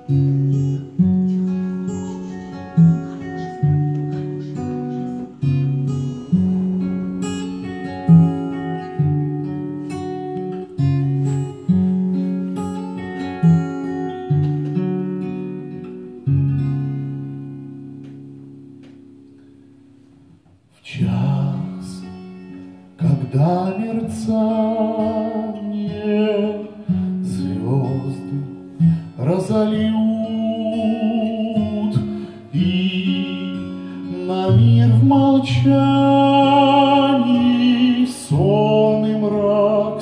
Час, когда мерцание звезды разольют, и на мир в молчании сонный мрак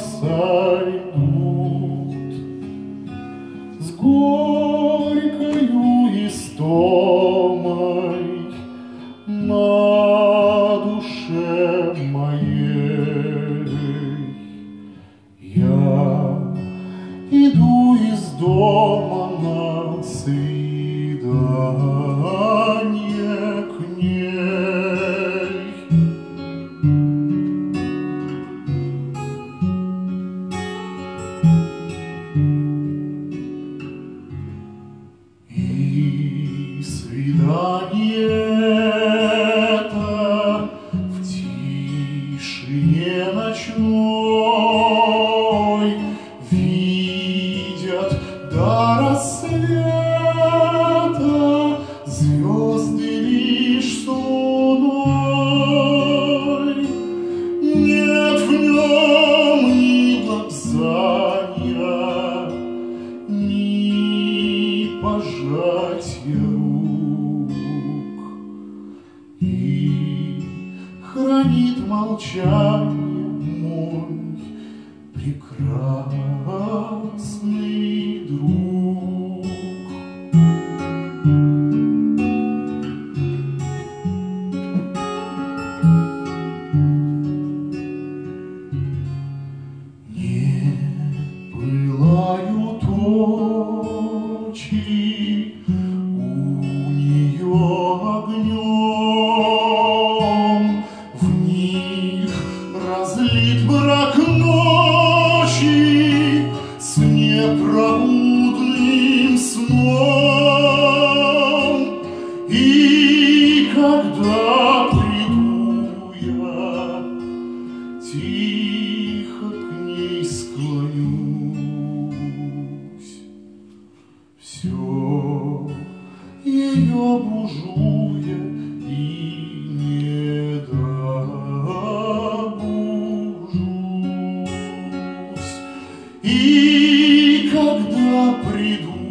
сойдут, с горькою истомой на душе моей. Я иду из дома на свидание к ней. И свидание в тишине ночной видят до рассвета звезды лишь с луной. Нет в нем ни лапзанья, ни пожатия рук, и хранит молчание мой прекрасный друг. Не пылают очи у нее огнем, в них разлит мрак ночи с непробудным сном. И когда приду я, тихо к ней склонюсь, все ее бужу я и не добужусь. И когда приду